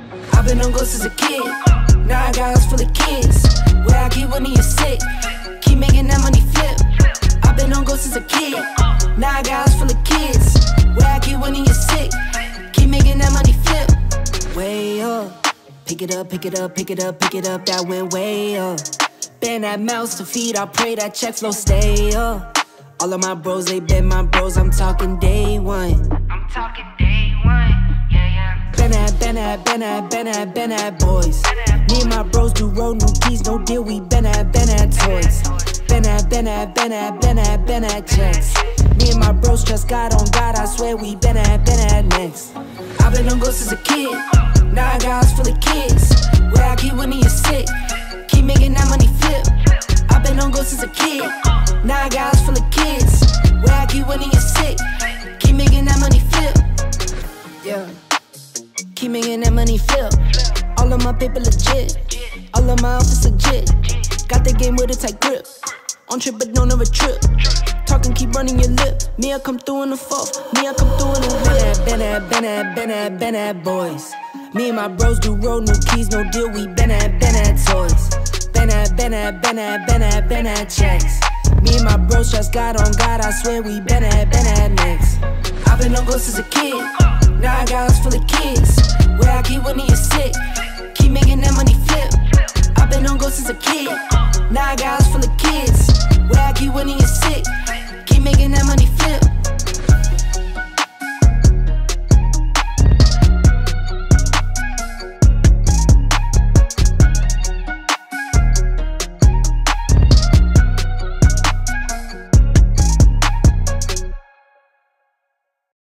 I've been on go since a kid. Now I got house full of kids. Where I keep winning, you sick. Keep making that money flip. I've been on go since a kid. Now I got house full of kids. Where I keep winning, you sick. Keep making that money flip. Way up. Pick it up, pick it up, pick it up, pick it up. That went way up. Bend that mouse to feed. I pray that check flow stay up. All of my bros, they been my bros. I'm talking day one. I'm talking day one, yeah. Been at boys. Me and my bros do roll, new keys, no deal. We been at toys. Been at checks. Me and my bros trust God on God. I swear we been at next. I've been on go since a kid. Now I got house full of kids. Where I keep winning, you sick. Keep making that money flip. I've been on go since a kid. Now I got house full of kids. Where I keep winning, you sick. Keep making that money flip. Yeah. Keep making that money flip. All of my paper legit. All of my outfits legit. Got the game with a tight grip. On trip but don't ever trip. Talking, keep running your lip. Me, I come through in the fourth. Me, I come through in the been at boys. Me and my bros do roll, new keys, no deal. We been at toys. Been at checks. Me and my bros trust God on God. I swear we been at next. I've been on go since a kid. Now I got house full of kids. Where I keep winning, you sick. Keep making that money flip. I've been on go since a kid. Now I got house full of kids. Where I keep winning, you sick. Keep making that money